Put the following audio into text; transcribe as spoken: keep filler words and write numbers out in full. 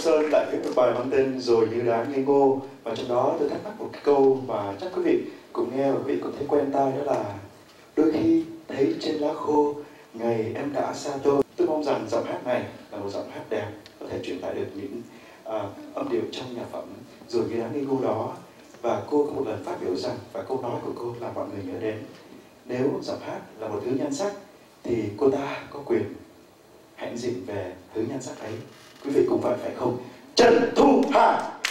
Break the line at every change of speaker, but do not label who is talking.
Sơn lại viết một bài mang tên Rồi Như Đá Ngây Ngô, và trong đó tôi thắc mắc một câu mà chắc quý vị cũng nghe và quý vị cũng thấy quen tai, đó là đôi khi thấy trên lá khô ngày em đã xa tôi. Tôi mong rằng giọng hát này là một giọng hát đẹp, có thể truyền tải được những uh, âm điệu trong nhạc phẩm Rồi Như Đá Ngây Ngô đó. Và cô có một lần phát biểu rằng, và câu nói của cô là mọi người nhớ đến, nếu giọng hát là một thứ nhan sắc thì cô ta có quyền hãnh diện về thứ nhan sắc ấy. Quý vị cũng vậy phải không? Trần Thu Hà.